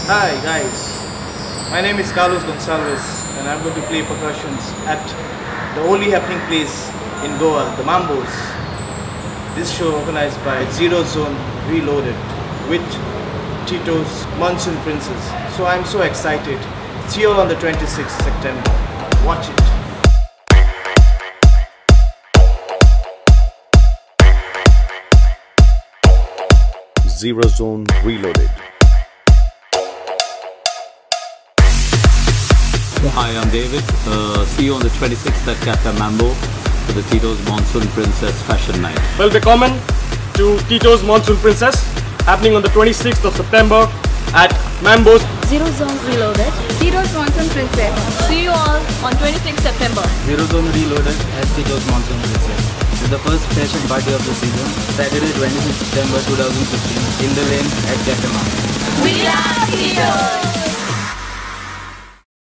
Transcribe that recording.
Hi guys, my name is Carlos Gonsalves and I'm going to play percussions at the only happening place in Goa, the Mambos. This show organized by Zero Zone Reloaded with Tito's Monsoon Princess. So I'm so excited. See you all on the 26th September. Watch it. Zero Zone Reloaded. Hi, I'm David. See you on the 26th at Cafe Mambo for the Tito's Monsoon Princess Fashion Night. Well, we're coming to Tito's Monsoon Princess happening on the 26th of September at Mambo's. Zero Zone Reloaded. Tito's Monsoon Princess. See you all on 26th September. Zero Zone Reloaded at Tito's Monsoon Princess. This is the first fashion party of the season, Saturday 26 September 2015 in the lane at Cafe Mambo. We are Tito!